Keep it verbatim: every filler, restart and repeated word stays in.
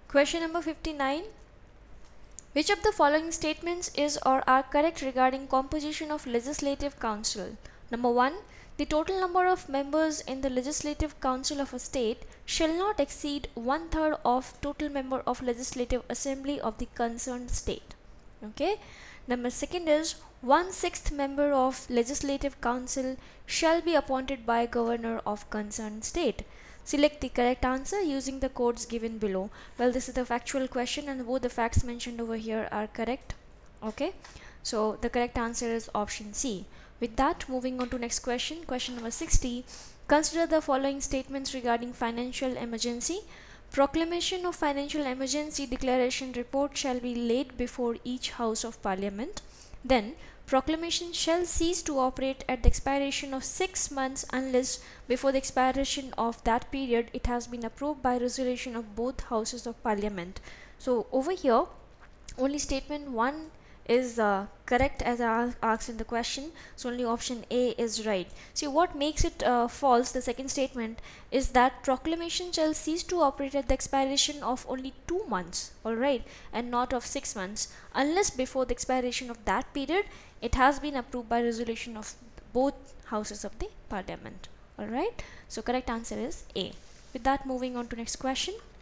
Question number fifty-nine. Which of the following statements is or are correct regarding composition of Legislative Council? Number one. The total number of members in the Legislative Council of a state shall not exceed one third of total member of Legislative Assembly of the concerned state. Okay. Number second is one sixth member of Legislative Council shall be appointed by Governor of concerned state. Select the correct answer using the codes given below. Well, this is the factual question and both the facts mentioned over here are correct. Okay, so the correct answer is option C. With that, moving on to next question, question number sixty. Consider the following statements regarding financial emergency. Proclamation of financial emergency declaration report shall be laid before each House of Parliament. Then, proclamation shall cease to operate at the expiration of six months unless before the expiration of that period it has been approved by resolution of both Houses of Parliament. So over here, only statement one is uh, correct as I asked in the question, so only option A is right. See, what makes it uh, false, the second statement, is that proclamation shall cease to operate at the expiration of only two months, alright, and not of six months, unless before the expiration of that period it has been approved by resolution of both houses of the parliament. Alright, so correct answer is A. With that, moving on to next question.